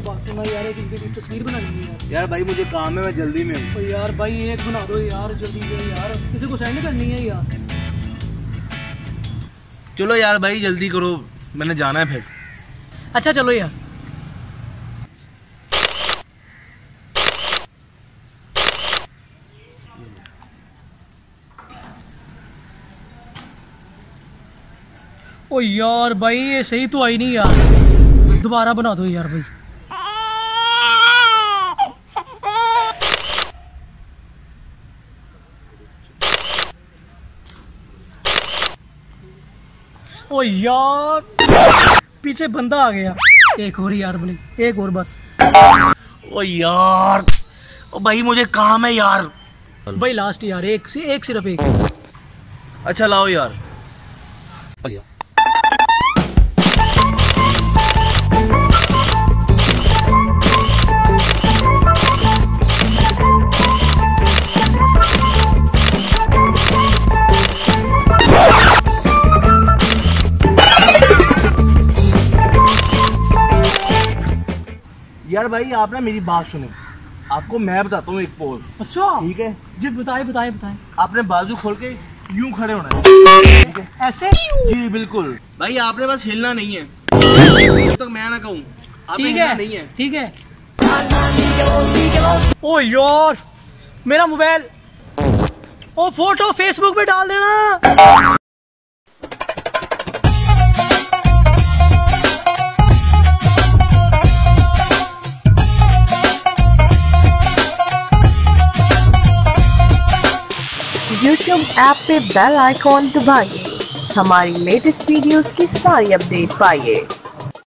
बात सुना यार, एक इनकी तस्वीर बनानी है यार। यार भाई मुझे काम है, मैं जल्दी में हूँ। यार भाई एक बना दो यार जल्दी से यार, किसी को सेंड करनी है यार। चलो यार भाई जल्दी करो, मैंने जाना है फिर। अच्छा चलो यार। ओ यार भाई ये सही तो आई नहीं यार, दोबारा बना दो यार भाई। ओ यार पीछे बंदा आ गया, एक और यार बोले, एक और बस। ओ यार, ओ भाई मुझे काम है यार। भाई लास्ट यार, एक सिर्फ एक। अच्छा लाओ यार। यार भाई आप ना मेरी बात सुने, आपको मैं बताता हूँ एक पोज। अच्छा ठीक है जी, बताए बताए बताए। आपने बाजू खोल के यूं खड़े होना है, ठीक है? ऐसे? जी बिल्कुल भाई, आपने बस हिलना नहीं है जब तक मैं ना कहूँ। आपने हिलना नहीं है, ठीक है। ओ यार मेरा मोबाइल, ओ फोटो फेसबुक पे डाल देना। YouTube ऐप पे बेल आइकॉन दबाइए, हमारी लेटेस्ट वीडियोस की सारी अपडेट पाइए।